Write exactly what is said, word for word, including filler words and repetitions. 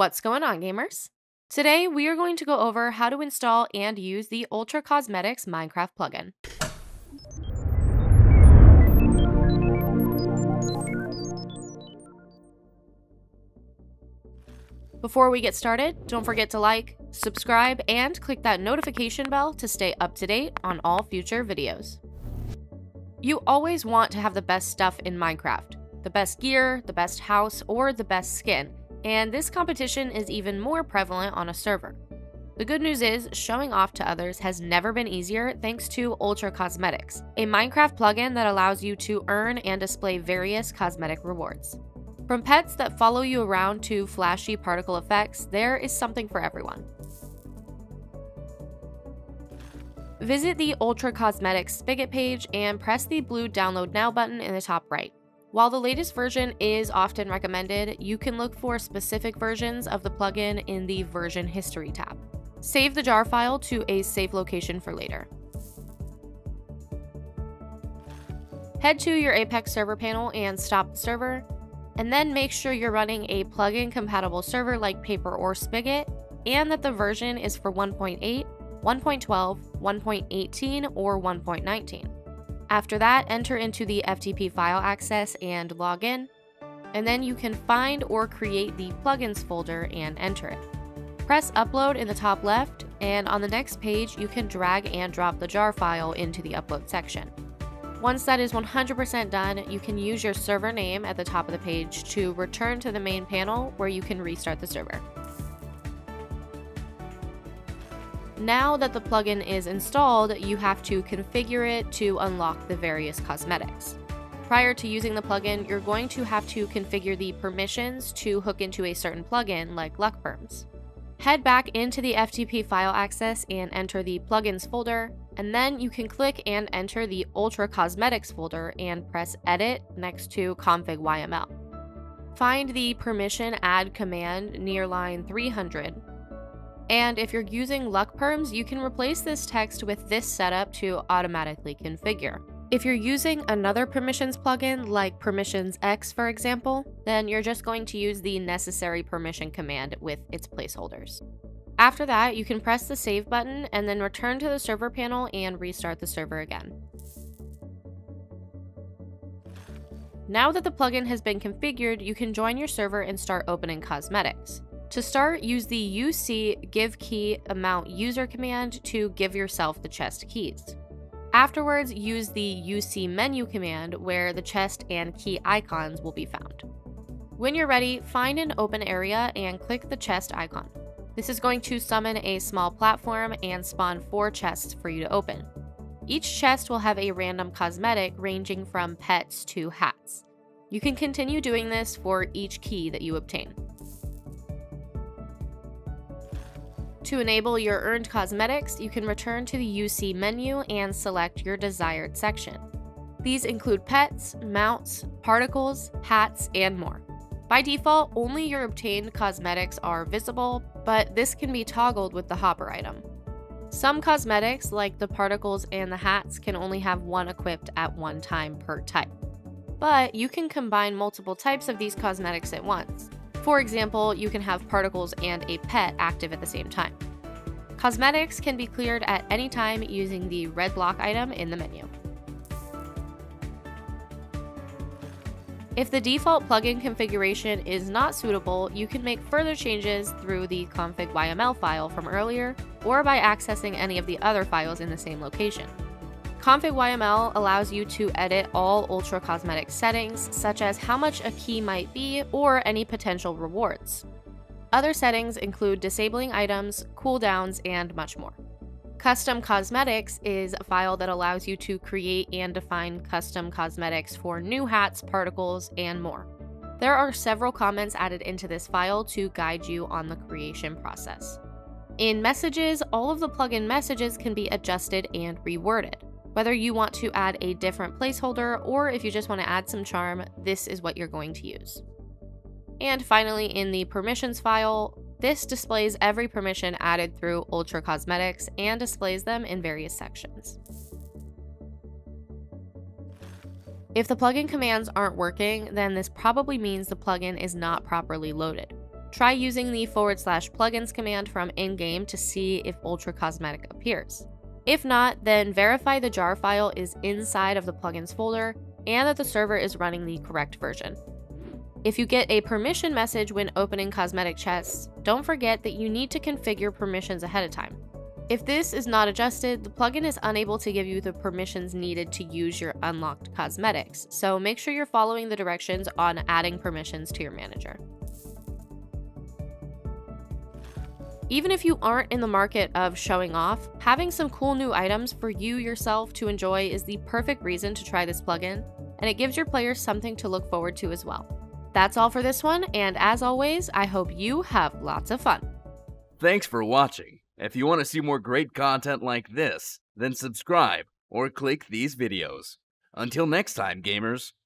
What's going on, gamers? Today, we are going to go over how to install and use the Ultra Cosmetics Minecraft plugin. Before we get started, don't forget to like, subscribe, and click that notification bell to stay up to date on all future videos. You always want to have the best stuff in Minecraft, the best gear, the best house, or the best skin, and this competition is even more prevalent on a server. The good news is, showing off to others has never been easier thanks to Ultra Cosmetics, a Minecraft plugin that allows you to earn and display various cosmetic rewards. From pets that follow you around to flashy particle effects, there is something for everyone. Visit the Ultra Cosmetics Spigot page and press the blue Download Now button in the top right. While the latest version is often recommended, you can look for specific versions of the plugin in the Version History tab. Save the jar file to a safe location for later. Head to your Apex server panel and stop the server, and then make sure you're running a plugin-compatible server like Paper or Spigot, and that the version is for one point eight, one point twelve, one point eighteen, or one point nineteen. After that, enter into the F T P file access and log in, and then you can find or create the plugins folder and enter it. Press upload in the top left, and on the next page you can drag and drop the jar file into the upload section. Once that is one hundred percent done, you can use your server name at the top of the page to return to the main panel where you can restart the server. Now that the plugin is installed, you have to configure it to unlock the various cosmetics. Prior to using the plugin, you're going to have to configure the permissions to hook into a certain plugin like Luck Perms. Head back into the F T P file access and enter the plugins folder, and then you can click and enter the Ultra Cosmetics folder and press edit next to config Y M L. Find the permission add command near line three hundred. And if you're using Luck Perms, you can replace this text with this setup to automatically configure. If you're using another permissions plugin, like Permissions X for example, then you're just going to use the necessary permission command with its placeholders. After that, you can press the save button and then return to the server panel and restart the server again. Now that the plugin has been configured, you can join your server and start opening cosmetics. To start, use the U C give key amount user command to give yourself the chest keys. Afterwards, use the U C menu command where the chest and key icons will be found. When you're ready, find an open area and click the chest icon. This is going to summon a small platform and spawn four chests for you to open. Each chest will have a random cosmetic ranging from pets to hats. You can continue doing this for each key that you obtain. To enable your earned cosmetics, you can return to the U C menu and select your desired section. These include pets, mounts, particles, hats, and more. By default, only your obtained cosmetics are visible, but this can be toggled with the hopper item. Some cosmetics, like the particles and the hats, can only have one equipped at one time per type. But you can combine multiple types of these cosmetics at once. For example, you can have particles and a pet active at the same time. Cosmetics can be cleared at any time using the red block item in the menu. If the default plugin configuration is not suitable, you can make further changes through the config Y M L file from earlier or by accessing any of the other files in the same location. Config Y M L allows you to edit all Ultra Cosmetic settings, such as how much a key might be or any potential rewards. Other settings include disabling items, cooldowns, and much more. Custom Cosmetics is a file that allows you to create and define custom cosmetics for new hats, particles, and more. There are several comments added into this file to guide you on the creation process. In Messages, all of the plugin messages can be adjusted and reworded. Whether you want to add a different placeholder or if you just want to add some charm, this is what you're going to use. And finally, in the permissions file, this displays every permission added through Ultra Cosmetics and displays them in various sections. If the plugin commands aren't working, then this probably means the plugin is not properly loaded. Try using the forward slash plugins command from in-game to see if Ultra Cosmetic appears. If not, then verify the jar file is inside of the plugins folder and that the server is running the correct version. If you get a permission message when opening cosmetic chests, don't forget that you need to configure permissions ahead of time. If this is not adjusted, the plugin is unable to give you the permissions needed to use your unlocked cosmetics, so make sure you're following the directions on adding permissions to your manager. Even if you aren't in the market of showing off, having some cool new items for you yourself to enjoy is the perfect reason to try this plugin, and it gives your players something to look forward to as well. That's all for this one, and as always, I hope you have lots of fun. Thanks for watching. If you want to see more great content like this, then subscribe or click these videos. Until next time, gamers.